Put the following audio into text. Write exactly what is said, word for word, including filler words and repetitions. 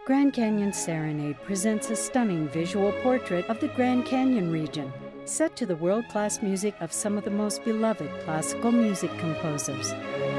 Grand Canyon Serenade presents a stunning visual portrait of the Grand Canyon region, set to the world-class music of some of the most beloved classical music composers.